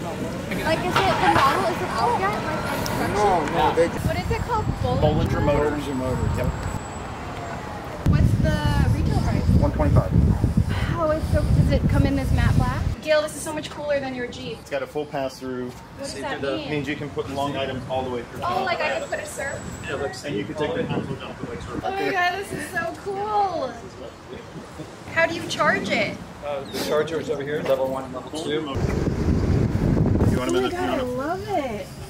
Like, is it the model? Is it out yet? Like, in production? No, they What is it called? Bollinger Motors. Bollinger Motors. Yep. What's the retail price? 125. Oh, it's so. Does it come in this matte black? Gail, this is so much cooler than your Jeep. It's got a full pass-through. What does that It mean? means you can put long items all the way through. Oh, like I could put a surf? Yeah, like, and you can take the handle down to like sort Oh my god, this is so cool. How do you charge it? The charger is over here, level 1 and level 2. You want Oh them my in god, I love it.